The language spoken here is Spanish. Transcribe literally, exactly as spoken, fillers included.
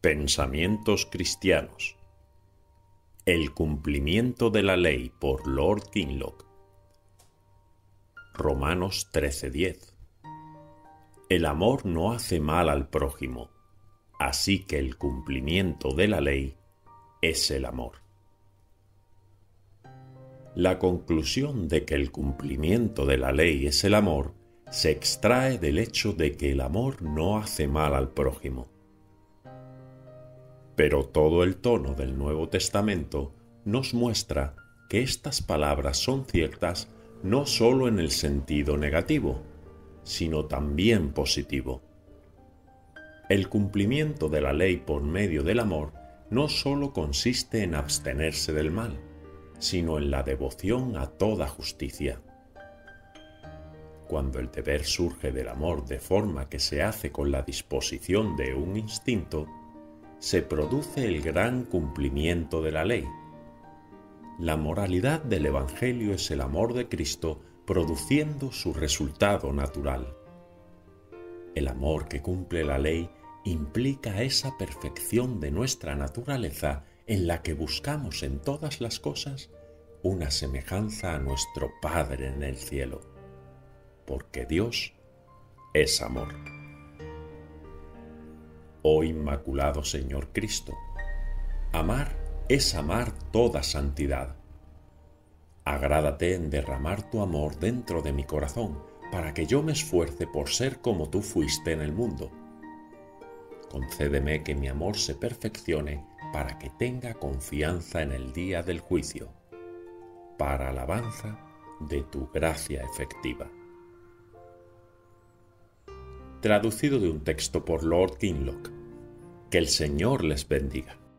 Pensamientos cristianos. El cumplimiento de la ley por Lord Kinloch. Romanos trece diez. El amor no hace mal al prójimo, así que el cumplimiento de la ley es el amor. La conclusión de que el cumplimiento de la ley es el amor se extrae del hecho de que el amor no hace mal al prójimo. Pero todo el tono del Nuevo Testamento nos muestra que estas palabras son ciertas no solo en el sentido negativo, sino también positivo. El cumplimiento de la ley por medio del amor no solo consiste en abstenerse del mal, sino en la devoción a toda justicia. Cuando el deber surge del amor de forma que se hace con la disposición de un instinto, se produce el gran cumplimiento de la ley. La moralidad del Evangelio es el amor de Cristo produciendo su resultado natural. El amor que cumple la ley implica esa perfección de nuestra naturaleza en la que buscamos en todas las cosas una semejanza a nuestro Padre en el cielo, porque Dios es amor. Oh Inmaculado Señor Cristo, amar es amar toda santidad. Agrádate en derramar tu amor dentro de mi corazón para que yo me esfuerce por ser como tú fuiste en el mundo. Concédeme que mi amor se perfeccione para que tenga confianza en el día del juicio, para alabanza de tu gracia efectiva. Traducido de un texto por Lord Kinloch. Que el Señor les bendiga.